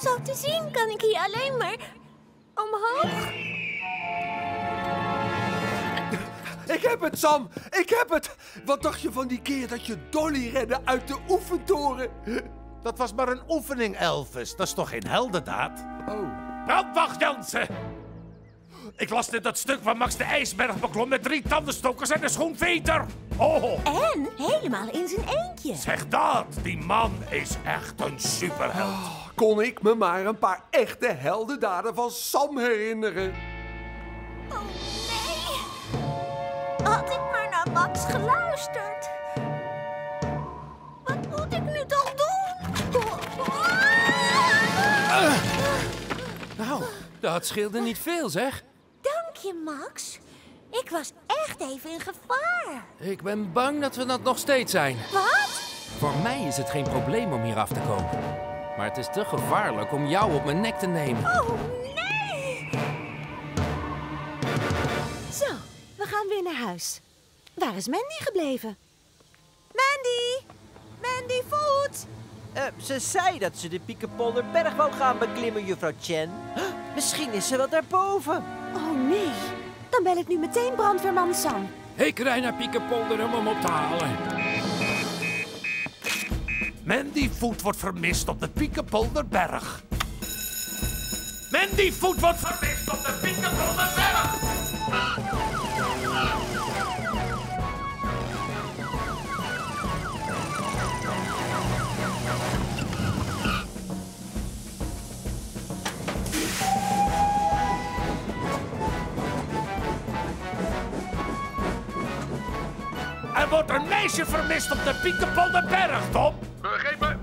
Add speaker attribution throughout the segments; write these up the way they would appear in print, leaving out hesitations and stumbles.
Speaker 1: Zo te zien kan ik hier alleen maar omhoog.
Speaker 2: Ik heb het, Sam! Ik heb het! Wat dacht je van die keer dat je Dolly redde uit de oefentoren?
Speaker 3: Dat was maar een oefening, Elvis. Dat is toch geen heldendaad?
Speaker 2: Oh.
Speaker 4: Nou, wacht, Jansen! Ik las net dat stuk waar Max de ijsberg beklom met 3 tandenstokers en een schoenveter. Oh,
Speaker 1: En helemaal in zijn eentje.
Speaker 4: zeg dat! Die man is echt een superheld.
Speaker 2: Kon ik me maar een paar echte heldendaden van Sam herinneren?
Speaker 1: Oh nee. Had ik maar naar Max geluisterd. Wat moet ik nu toch doen?
Speaker 5: Nou, dat scheelde niet veel, zeg.
Speaker 1: Dank je, Max. Ik was echt even in gevaar.
Speaker 5: Ik ben bang dat we dat nog steeds zijn.
Speaker 1: Wat?
Speaker 5: Voor mij is het geen probleem om hier af te komen. Maar het is te gevaarlijk om jou op mijn nek te nemen.
Speaker 1: Oh, nee!
Speaker 6: Zo, we gaan weer naar huis. Waar is Mandy gebleven? Mandy! Mandy Voet!
Speaker 7: Ze zei dat ze de Piekenpolderberg wou gaan beklimmen, juffrouw Chen. Misschien is ze wel daarboven.
Speaker 6: Oh nee, dan bel ik nu meteen brandweerman Sam.
Speaker 5: Ik rij naar Piekenpolder om hem op te halen.
Speaker 4: Mandy Foot wordt vermist op de Piekenpolderberg. Mandy Foot wordt vermist op de Piekenpolderberg! Er wordt een meisje vermist op de Piekenpolderberg, Tom. Begrepen.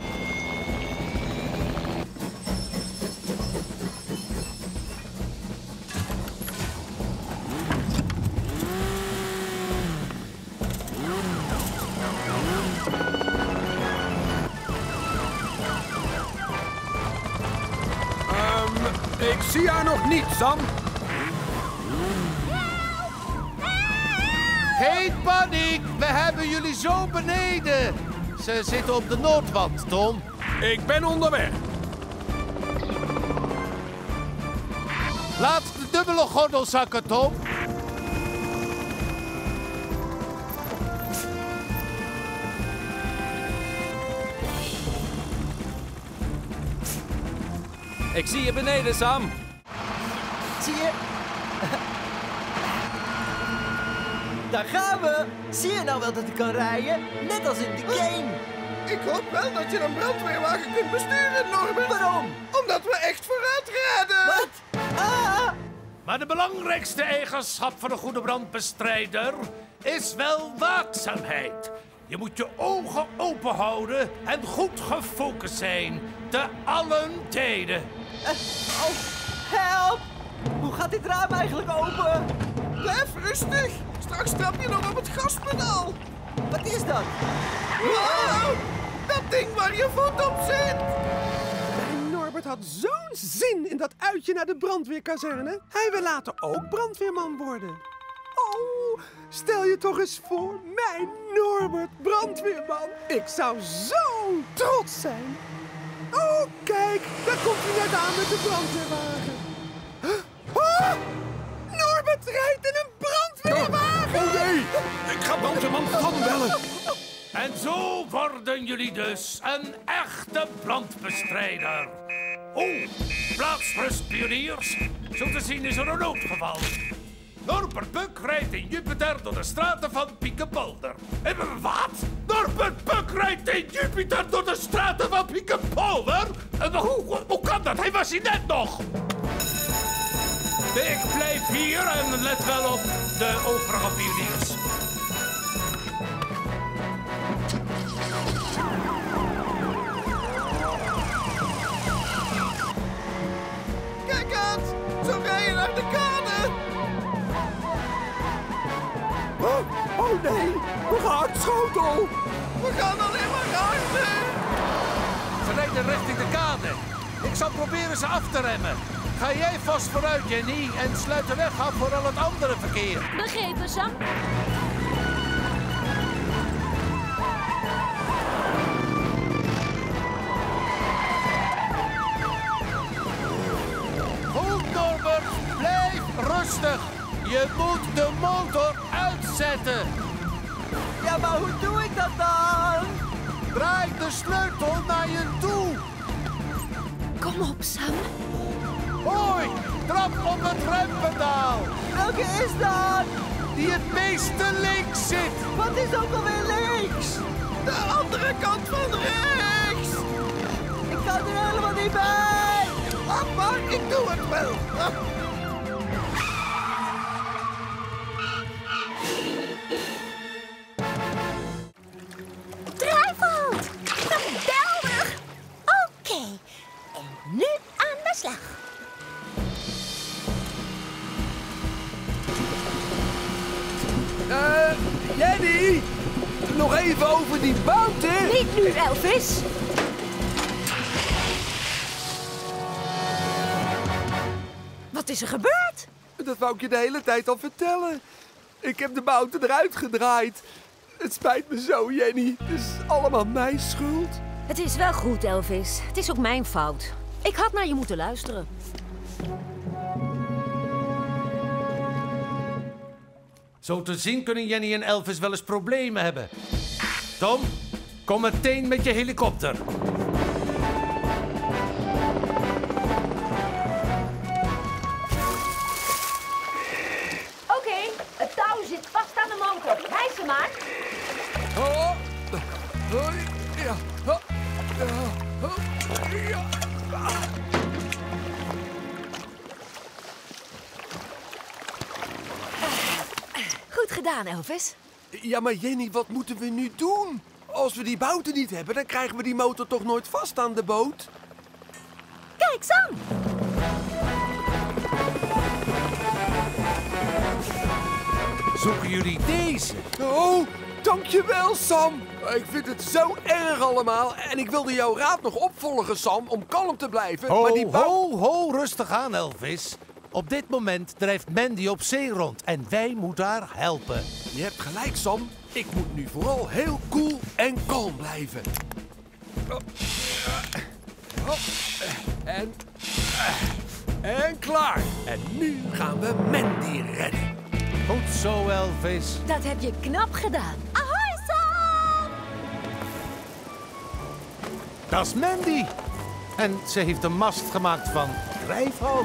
Speaker 2: Ik zie haar nog niet, Sam.
Speaker 3: Geen paniek, we hebben jullie zo beneden. Ze zitten op de noodwand, Tom.
Speaker 2: Ik ben onderweg.
Speaker 3: Laat de dubbele gordel zakken, Tom.
Speaker 5: Ik zie je beneden, Sam.
Speaker 7: Zie je? Daar gaan we! Zie je nou wel dat ik kan rijden? Net als in de game.
Speaker 2: Ik hoop wel dat je een brandweerwagen kunt besturen, Norbert.
Speaker 7: Waarom?
Speaker 2: Omdat we echt vooruit rijden.
Speaker 7: Wat? Ah!
Speaker 4: Maar de belangrijkste eigenschap van een goede brandbestrijder is wel waakzaamheid. Je moet je ogen open houden en goed gefocust zijn. Te allen tijden.
Speaker 7: Oh, help! Hoe gaat dit raam eigenlijk open?
Speaker 2: Blijf rustig. Straks trap je nog op het gaspedaal.
Speaker 7: Wat is dat?
Speaker 2: Wow, dat ding waar je voet op zit. Norbert had zo'n zin in dat uitje naar de brandweerkazerne. Hij wil later ook brandweerman worden. Oh, stel je toch eens voor, mijn Norbert brandweerman. Ik zou zo trots zijn. Oh, kijk, daar komt hij net aan met de brandweerwagen. Oh, Norbert rijdt in een brandweerwagen. Oh nee, ik ga brandweerman Van bellen.
Speaker 4: En zo worden jullie dus een echte brandbestrijder. Oh, plaatsrust, pioniers. Zo te zien is er een noodgeval. Norbert Buck rijdt in Jupiter door de straten van Piekenpolder. Wat? Norbert Buck rijdt in Jupiter door de straten van Piekenpolder? Hoe kan dat? Hij was hier net nog. Ik blijf hier en let wel op de overige pioniers.
Speaker 2: Kijk uit, zo rij je naar de kade. Oh nee, we gaan schotel. We gaan alleen maar ruimte.
Speaker 3: Ze rijden richting de kade. Ik zal proberen ze af te remmen. Ga jij vast vooruit, Jenny, en sluit de weg af voor al het andere verkeer.
Speaker 1: Begrepen, Sam?
Speaker 3: Rustig! Je moet de motor uitzetten.
Speaker 7: Ja, maar hoe doe ik dat dan?
Speaker 3: Draai de sleutel naar je toe.
Speaker 6: Kom op, Sam.
Speaker 3: Hoi, trap op het rempedaal.
Speaker 7: Welke is dat?
Speaker 3: Die het meeste links zit.
Speaker 7: Wat is ook alweer links?
Speaker 2: De andere kant van rechts.
Speaker 7: Ik kan er helemaal niet bij.
Speaker 2: Wacht maar, ik doe het wel.
Speaker 1: Drijfhout! Geweldig! Oké, en nu aan de slag.
Speaker 2: Jenny, nog even over die bouten.
Speaker 6: Niet nu, Elvis. Wat is er gebeurd?
Speaker 2: Dat wou ik je de hele tijd al vertellen. Ik heb de bouten eruit gedraaid. Het spijt me zo, Jenny. Het is allemaal mijn schuld.
Speaker 6: Het is wel goed, Elvis. Het is ook mijn fout. Ik had naar je moeten luisteren.
Speaker 3: Zo te zien kunnen Jenny en Elvis wel eens problemen hebben. Tom, kom meteen met je helikopter.
Speaker 6: Oké, het touw zit vast aan de motor. Hijs hem maar.
Speaker 2: Oh, ja. Ja.
Speaker 6: Goed gedaan, Elvis.
Speaker 2: Ja, maar Jenny, wat moeten we nu doen? Als we die bouten niet hebben, dan krijgen we die motor toch nooit vast aan de boot?
Speaker 6: Kijk, Sam.
Speaker 3: Zoeken jullie deze?
Speaker 2: Oh, dankjewel, Sam. Ik vind het zo erg allemaal. En ik wilde jouw raad nog opvolgen, Sam, om kalm te blijven. maar die
Speaker 3: Ho, rustig aan, Elvis. Op dit moment drijft Mandy op zee rond en wij moeten haar helpen.
Speaker 2: Je hebt gelijk, Sam. Ik moet nu vooral heel cool en kalm blijven. En klaar. En nu gaan we Mandy redden.
Speaker 3: Goed zo, Elvis.
Speaker 6: Dat heb je knap gedaan.
Speaker 1: Ahoy, Sam!
Speaker 3: Dat is Mandy. En ze heeft een mast gemaakt van drijfhout.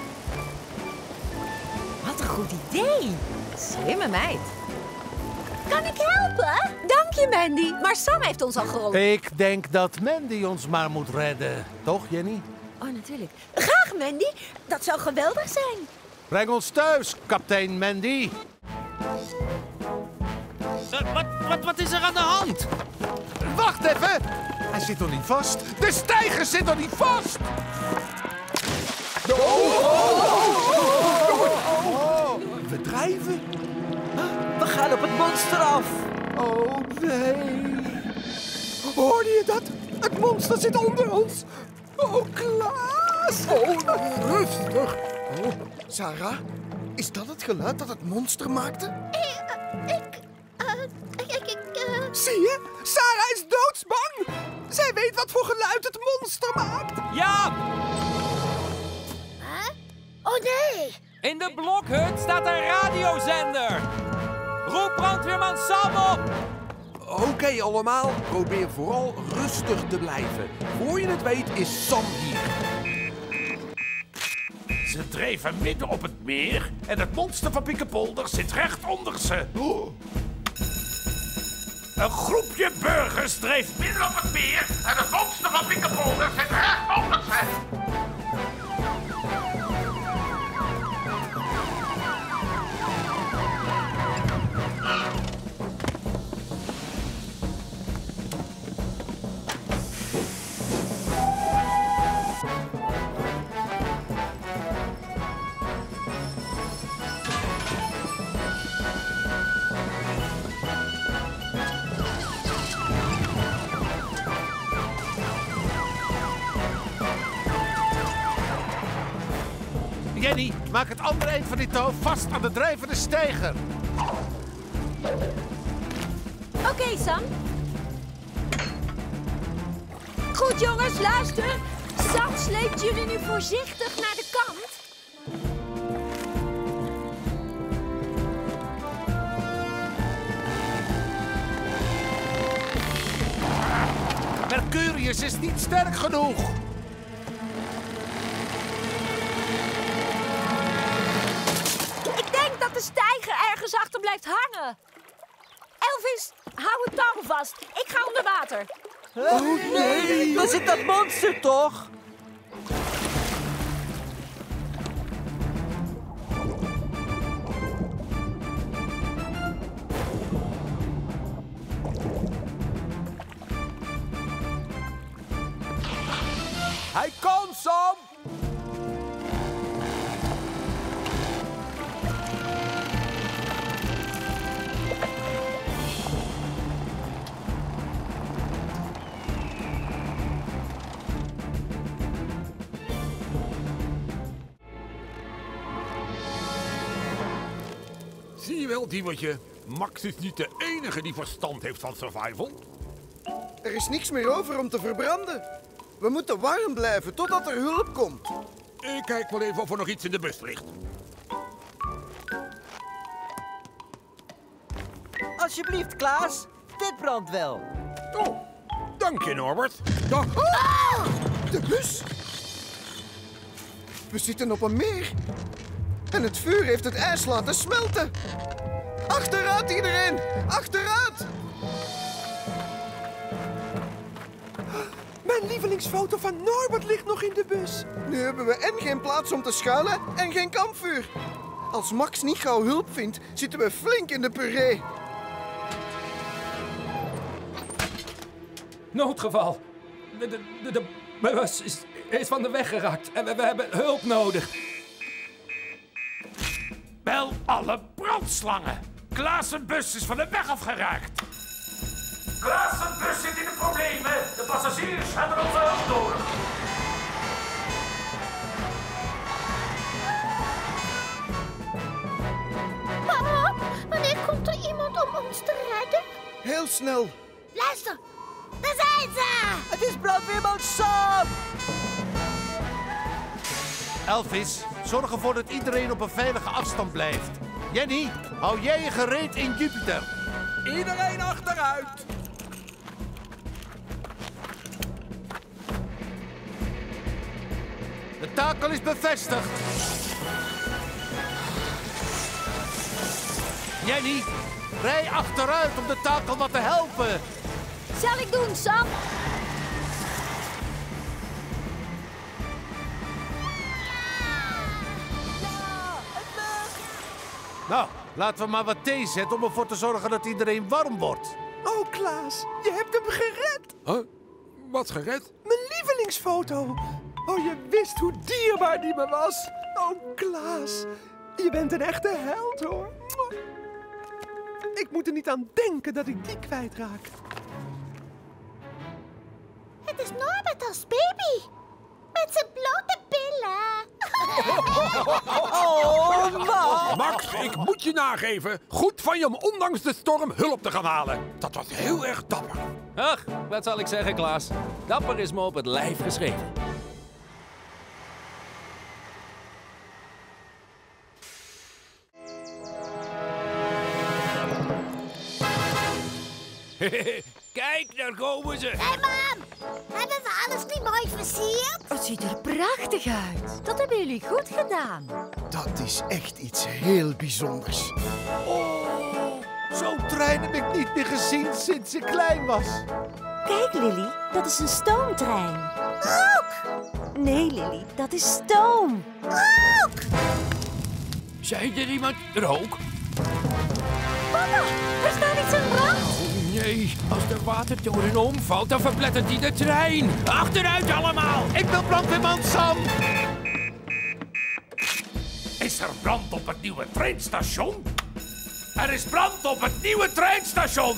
Speaker 6: Wat een goed idee. Slimme meid.
Speaker 1: Kan ik helpen?
Speaker 6: Dank je, Mandy. Maar Sam heeft ons al geholpen.
Speaker 3: Ik denk dat Mandy ons maar moet redden. Toch, Jenny?
Speaker 6: Oh, natuurlijk. Graag, Mandy. Dat zou geweldig zijn.
Speaker 3: Breng ons thuis, kapitein Mandy.
Speaker 5: Wat is er aan de hand?
Speaker 3: Wacht even! Hij zit nog niet vast. De steiger zit nog niet vast!
Speaker 2: We drijven.
Speaker 7: We gaan op het monster af.
Speaker 2: Oh, nee. Hoorde je dat? Het monster zit onder ons. Oh, Klaas.
Speaker 8: Oh, rustig. Oh, Sarah, is dat het geluid dat het monster maakte?
Speaker 2: Zie je? Sarah is doodsbang. Zij weet wat voor geluid het monster maakt.
Speaker 5: Ja!
Speaker 1: Oh nee!
Speaker 5: In de blokhut staat een radiozender. Roep brandweerman Sam op!
Speaker 2: Oké, allemaal. Probeer vooral rustig te blijven. Voor je het weet is Sam hier.
Speaker 4: Ze dreven midden op het meer en het monster van Piekepolder zit recht onder ze. Een groepje burgers dreef midden op het meer en het monster van Piekepolder zit recht onder ze.
Speaker 3: Jenny, maak het andere eind van dit touw vast aan de drijvende steiger.
Speaker 6: Oké, Sam. Goed, jongens, luister. Sam sleept jullie nu voorzichtig naar de kant.
Speaker 3: Mercurius is niet sterk genoeg.
Speaker 1: Ik denk dat de steiger ergens achter blijft hangen. Elvis, hou het touw vast. Ik ga onder water.
Speaker 7: Oh nee! Daar zit dat monster toch?
Speaker 3: Hij komt, Sam!
Speaker 9: Zie je wel, Diewertje? Max is niet de enige die verstand heeft van survival.
Speaker 8: Er is niks meer over om te verbranden. We moeten warm blijven totdat er hulp komt.
Speaker 9: Ik kijk wel even of er nog iets in de bus ligt.
Speaker 7: Alsjeblieft, Klaas. Dit brandt wel.
Speaker 9: Oh, dank je, Norbert. Dag.
Speaker 8: De bus? We zitten op een meer. En het vuur heeft het ijs laten smelten. Achteruit, iedereen! Achteruit!
Speaker 2: Mijn lievelingsfoto van Norbert ligt nog in de bus.
Speaker 8: Nu hebben we en geen plaats om te schuilen en geen kampvuur. Als Max niet gauw hulp vindt, zitten we flink in de puree.
Speaker 5: Noodgeval. De bus is van de weg geraakt en we hebben hulp nodig.
Speaker 4: Bel alle brandslangen. Klaas' bus is van de weg afgeraakt. Klaas' bus zit in de problemen. De passagiers hebben onze hulp nodig.
Speaker 1: Papa, wanneer komt er iemand om ons te redden?
Speaker 8: Heel snel.
Speaker 1: Luister, daar zijn ze!
Speaker 7: Het is brandweerman Sam!
Speaker 3: Elvis, zorg ervoor dat iedereen op een veilige afstand blijft. Jenny, hou jij je gereed in Jupiter.
Speaker 9: Iedereen achteruit.
Speaker 3: De takel is bevestigd. Jenny, rij achteruit om de takel wat te helpen.
Speaker 1: Zal ik doen, Sam?
Speaker 3: Nou, laten we maar wat thee zetten om ervoor te zorgen dat iedereen warm wordt.
Speaker 2: Oh, Klaas, je hebt hem gered.
Speaker 9: Huh? Wat gered?
Speaker 2: Mijn lievelingsfoto. Oh, je wist hoe dierbaar die me was. Oh, Klaas, je bent een echte held, hoor. Ik moet er niet aan denken dat ik die kwijtraak.
Speaker 1: Het is Norbert als baby. Met zijn blote billen.
Speaker 7: Oh, Max!
Speaker 9: Max, ik moet je nageven. Goed van je om ondanks de storm hulp te gaan halen. Dat was heel erg dapper.
Speaker 5: Ach, wat zal ik zeggen, Klaas? Dapper is me op het lijf geschreven.
Speaker 9: Kijk, daar komen ze.
Speaker 1: Hé, mam! Hebben we alles niet mooi versierd?
Speaker 6: Het ziet er prachtig uit. Dat hebben jullie goed gedaan.
Speaker 8: Dat is echt iets heel bijzonders.
Speaker 3: Oh, zo'n trein heb ik niet meer gezien sinds ik klein was.
Speaker 6: Kijk, Lily, dat is een stoomtrein. Rook! Nee, Lily, dat is stoom.
Speaker 1: Rook!
Speaker 9: Zei er iemand rook?
Speaker 1: Papa, er staat iets in brand.
Speaker 9: Nee, als de watertoren omvalt, dan verplettert hij de trein. Achteruit allemaal!
Speaker 3: Ik wil brandweerman Sam.
Speaker 4: Is er brand op het nieuwe treinstation? Er is brand op het nieuwe treinstation!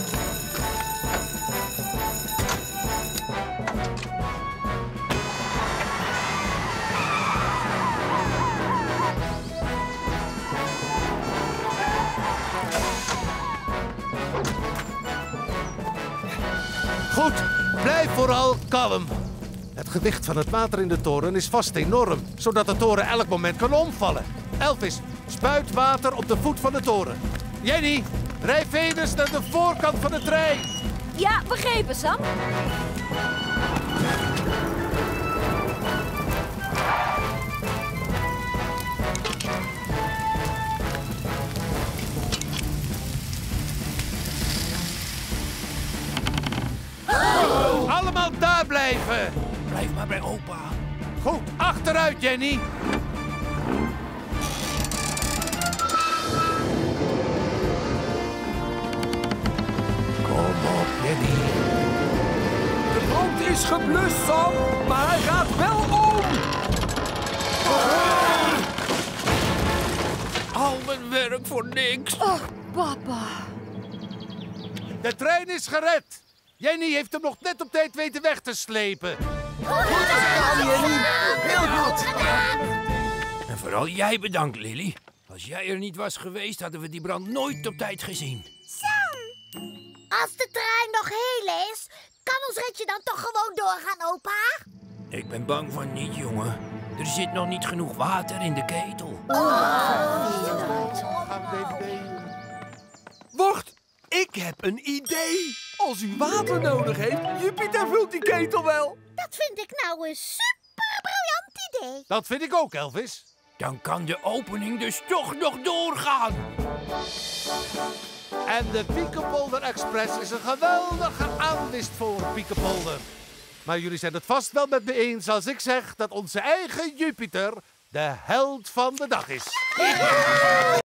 Speaker 3: Goed, blijf vooral kalm. Het gewicht van het water in de toren is vast enorm, zodat de toren elk moment kan omvallen. Elvis, spuit water op de voet van de toren. Jenny, rij Venus naar de voorkant van de trein.
Speaker 1: Ja, begrepen, Sam.
Speaker 3: Allemaal daar blijven.
Speaker 5: Blijf maar bij opa.
Speaker 3: Goed, achteruit, Jenny. Kom op, Jenny.
Speaker 9: De brand is geblust, Sam, maar hij gaat wel om.
Speaker 5: Al mijn werk voor niks.
Speaker 1: Oh, papa.
Speaker 3: De trein is gered. Jenny heeft hem nog net op tijd weten weg te slepen.
Speaker 8: Heel goed.
Speaker 5: En vooral jij bedankt, Lily. Als jij er niet was geweest, hadden we die brand nooit op tijd gezien.
Speaker 10: Sam, als de trein nog heel is, kan ons ritje dan toch gewoon doorgaan, opa?
Speaker 5: Ik ben bang van niet, jongen. Er zit nog niet genoeg water in de ketel.
Speaker 9: Wacht, ik heb een idee. Als u water nodig heeft, Jupiter vult die ketel wel.
Speaker 10: Dat vind ik nou een superbriljant idee.
Speaker 3: Dat vind ik ook, Elvis.
Speaker 5: Dan kan de opening dus toch nog doorgaan.
Speaker 3: En de Piekenpolder Express is een geweldige aanwist voor Piekenpolder. Maar jullie zijn het vast wel met me eens als ik zeg dat onze eigen Jupiter de held van de dag is.